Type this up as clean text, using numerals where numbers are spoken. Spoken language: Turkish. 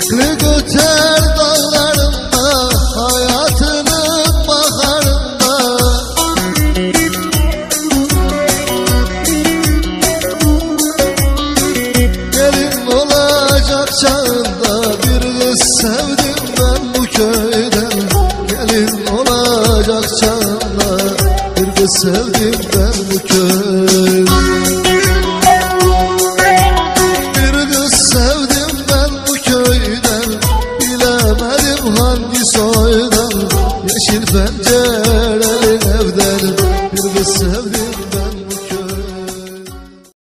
Çiçekli göter dağlarında, hayatının baharında. Gelin olacak çağında bir kız sevdim ben bu köyden. Gelin olacak çağında bir kız sevdim ben bu köyden. Bir kız sevdim ben bu köyden, bilemedim hangi soydan. Yeşil ben